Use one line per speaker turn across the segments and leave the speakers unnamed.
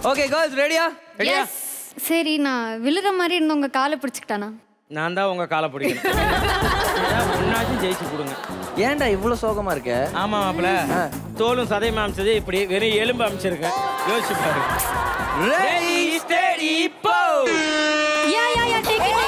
Okay girls ரெடியா?
ரெடியா?
சரி நான் விழுற மாதிரி இருந்த உங்க காலை பிடிச்சிக்கிட்டானா?
நான் தான் உங்க காலை பிடிக்கணும். ஒன்னாச்சும் ஜெயிச்சு கொடுங்க.
ஏன்டா இவ்வளவு சோகமா இருக்க?
ஆமா மாப்ள, தோலும் சதையும் அமைச்சது இப்படி வெறும் எலும்பு அமைச்சிருக்கேன். யோசிச்சு பாருங்க. ரெடி ஸ்டெடி போ.
யா டேக் இட்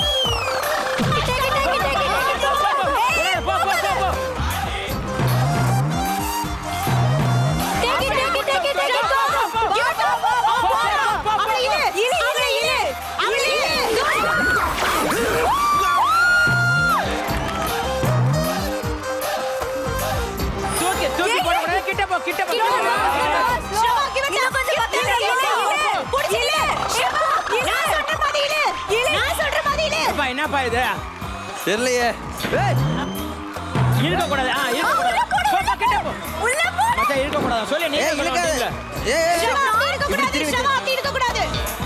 என்னப்பா இது?
தெரியலையே.
இருக்க கூடாது. இருக்க கூடாது. போப்பா கிட்ட போ. உள்ள போ. மச்சான் இருக்க கூடாது. சொல்லு நீ இருக்க கூடாது.
ஷமா இருக்க கூடாது. ஷமா அப்படி இருக்க கூடாது.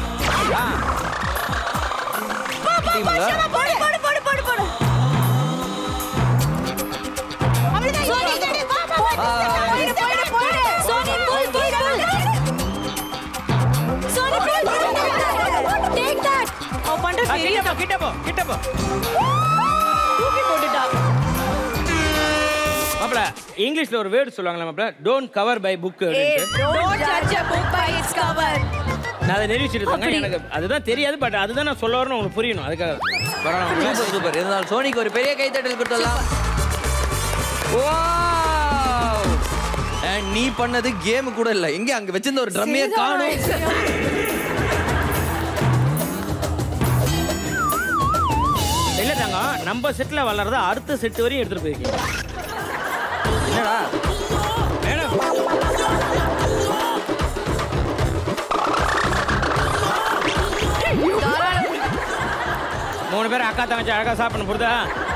போ ஷமா போடு. அவ்வளவுதான். சோனி கிட்ட போடு. சோனி போய். சோனி போய். Take that. அவ பண்ற
கிட்ட போ.
தூக்கி போட்டுடா.
மாப்ள இங்கிலீஷ்ல ஒரு வேர்ட் சொல்லுவாங்களா மாப்ள? Don't cover by book.
Don't judge a book by its cover.
நான் அதை நிரூபிச்சிட்டு இருக்கேன். எனக்கு அதுதான் தெரியாது, பட் அதுதான் நான் சொல்ல வரணும், உங்களுக்கு புரியணும். அதுக்காக வரணும்.
சூப்பர். இருந்தாலும் சோனிக்கு ஒரு பெரிய கைத்தட்டல் கொடுத்துடலாம். வாவ்! நீ பண்ணது கேம் கூட இல்ல. எங்க அங்க வச்சிருந்த ஒரு ட்ரம்மையே காணோம்.
இல்ல தாங்க, நம்ம செட்ல வளர்றத அடுத்த செட் வரையும் எடுத்துட்டு போயிருக்கீங்க.
என்னடா?
மேடம் 3 பேர் அக்கா தங்கச்சி அழகா சாப்பிடணும் புரியுதா?